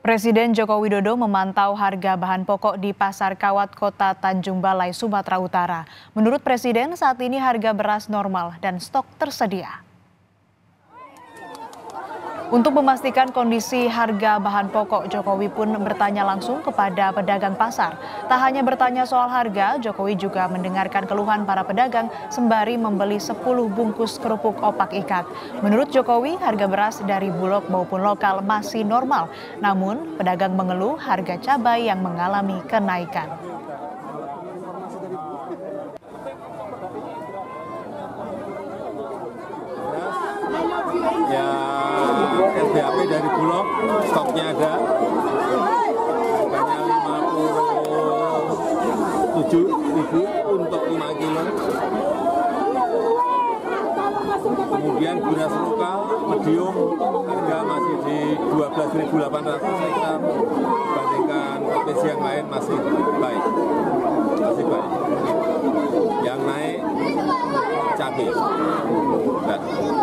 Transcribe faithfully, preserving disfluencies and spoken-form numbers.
Presiden Joko Widodo memantau harga bahan pokok di Pasar Kawat Kota Tanjung Balai, Sumatera Utara. Menurut Presiden, saat ini harga beras normal dan stok tersedia. Untuk memastikan kondisi harga bahan pokok, Jokowi pun bertanya langsung kepada pedagang pasar. Tak hanya bertanya soal harga, Jokowi juga mendengarkan keluhan para pedagang sembari membeli sepuluh bungkus kerupuk opak ikat. Menurut Jokowi, harga beras dari Bulog maupun lokal masih normal. Namun, pedagang mengeluh harga cabai yang mengalami kenaikan. Ya, S B A P dari Bulog, stoknya ada, harganya lima puluh tujuh ribu untuk lima kilo. Kemudian beras lokal, medium, harga masih di dua belas ribu delapan ratus liter, dibandingkan provinsi yang lain masih baik, masih baik. Yang naik cabai. Nah.